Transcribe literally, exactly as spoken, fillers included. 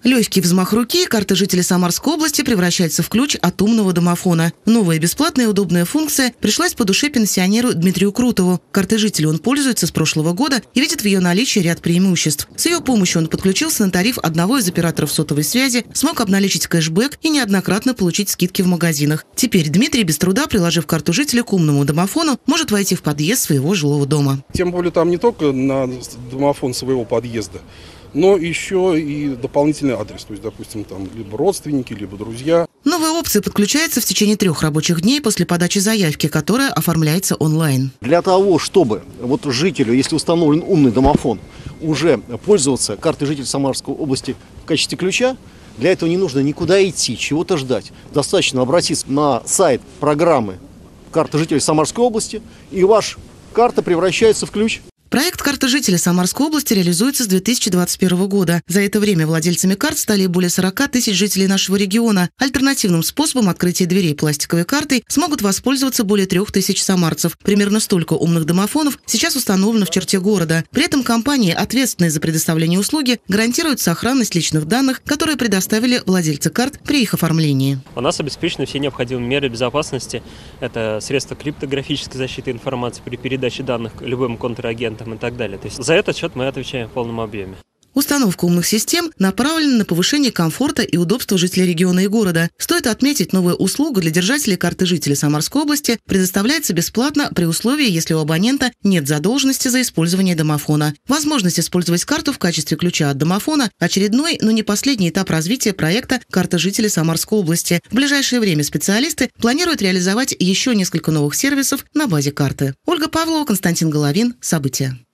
Легкий взмах руки, карта жителя Самарской области превращается в ключ от умного домофона. Новая бесплатная и удобная функция пришлась по душе пенсионеру Дмитрию Крутову. Картой жителя он пользуется с прошлого года и видит в ее наличии ряд преимуществ. С ее помощью он подключился на тариф одного из операторов сотовой связи, смог обналичить кэшбэк и неоднократно получить скидки в магазинах. Теперь Дмитрий, без труда приложив карту жителя к умному домофону, может войти в подъезд своего жилого дома. Тем более там не только на домофон своего подъезда, но еще и дополнительный адрес. То есть, допустим, там либо родственники, либо друзья. Новая опция подключается в течение трех рабочих дней после подачи заявки, которая оформляется онлайн. Для того, чтобы вот жителю, если установлен умный домофон, уже пользоваться картой жителя Самарской области в качестве ключа, для этого не нужно никуда идти, чего-то ждать. Достаточно обратиться на сайт программы «Карта жителя Самарской области», и ваша карта превращается в ключ. Проект «Карта жителя Самарской области» реализуется с две тысячи двадцать первого года. За это время владельцами карт стали более сорока тысяч жителей нашего региона. Альтернативным способом открытия дверей пластиковой картой смогут воспользоваться более трех тысяч самарцев. Примерно столько умных домофонов сейчас установлено в черте города. При этом компании, ответственные за предоставление услуги, гарантируют сохранность личных данных, которые предоставили владельцы карт при их оформлении. У нас обеспечены все необходимые меры безопасности. Это средства криптографической защиты информации при передаче данных любым контрагентам и так далее. То есть за этот счет мы отвечаем в полном объеме. Установка умных систем направлена на повышение комфорта и удобства жителей региона и города. Стоит отметить, новая услуга для держателей карты жителя Самарской области предоставляется бесплатно при условии, если у абонента нет задолженности за использование домофона. Возможность использовать карту в качестве ключа от домофона – очередной, но не последний этап развития проекта «Карта жителя Самарской области». В ближайшее время специалисты планируют реализовать еще несколько новых сервисов на базе карты. Ольга Павлова, Константин Головин. События.